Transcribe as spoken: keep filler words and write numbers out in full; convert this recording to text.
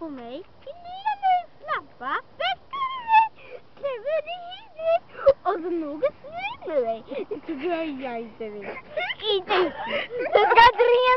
på mig. Lilla mig snabba. Väcker du mig? Släpper i huvudet. Och så något snyggt med dig. Det tycker jag inte vill. Inte. Du ska dringa.